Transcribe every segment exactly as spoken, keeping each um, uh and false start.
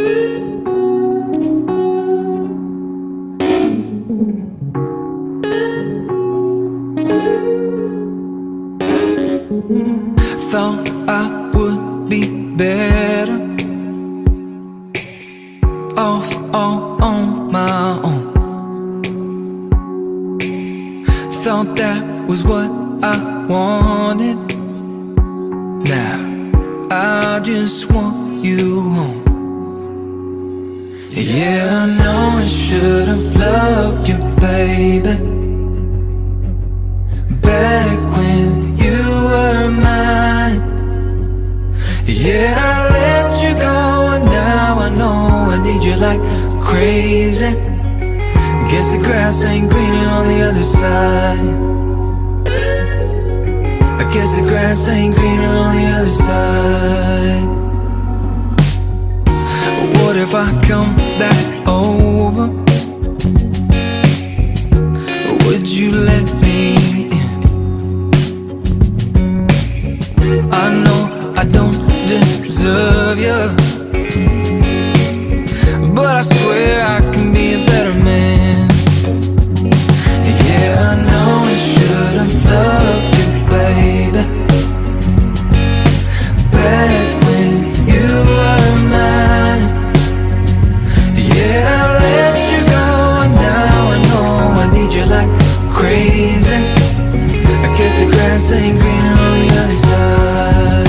Thought I would be better off all on my own. Thought that was what I wanted. Now I just want you home. Yeah, I know I should have loved you, baby, back when you were mine. Yeah, I let you go, and now I know I need you like crazy. Guess the grass ain't greener on the other side. I guess the grass ain't greener on the other side. What if I come back over? Would you let me in? I know I don't deserve you, but I swear I can be a better man. Yeah, I know I should have loved you, baby, back when you were mine. Yeah, I let you go, and now I know I need you like crazy. I guess the grass ain't greener on the other side.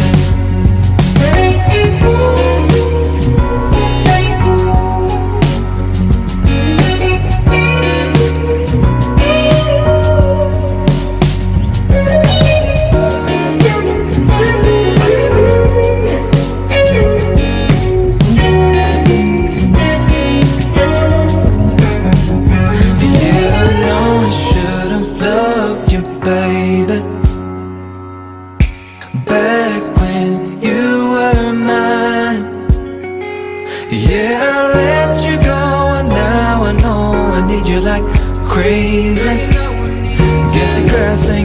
Back when you were mine. Yeah, I let you go, and now I know I need you like crazy. Guess the grass ain't